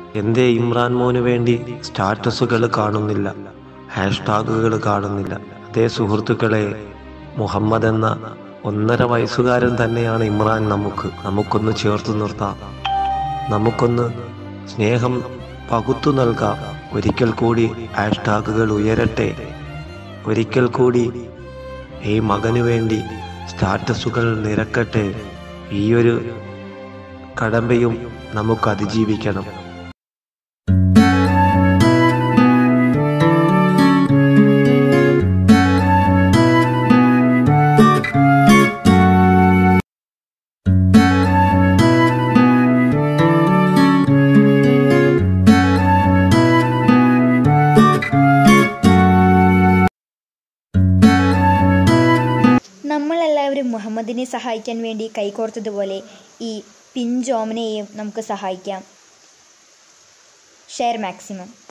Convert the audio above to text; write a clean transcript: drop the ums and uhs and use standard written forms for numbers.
എന്തേ ഇമ്രാൻ മോന് വേണ്ടി സ്റ്റാറ്റസുകൾ കാണുന്നില്ല, ഹാഷ്ടാഗുകൾ കാണുന്നില്ല? അതേ സുഹൃത്തുക്കളെ, മുഹമ്മദ് എന്ന 1.5 വയസ്സുകാരൻ തന്നെയാണ് ഇമ്രാൻ. നമുക്കൊന്ന് ചേർത്തു നിർത്താം, നമുക്കൊന്ന് സ്നേഹം പകുത്തു നൽകാം. ഒരിക്കൽ കൂടി ഹാഷ്ടാഗുകൾ ഉയരട്ടെ, ഒരിക്കൽ കൂടി ഈ മകനു വേണ്ടി സ്റ്റാറ്റസുകൾ നിരക്കട്ടെ. ഈയൊരു കടമ്പയും നമുക്ക് അതിജീവിക്കണം. നമ്മളെല്ലാവരും മുഹമ്മദിനെ സഹായിക്കാൻ വേണ്ടി കൈകോർത്തതുപോലെ ഈ പിഞ്ചോമനെയും നമുക്ക് സഹായിക്കാം. Share maximum.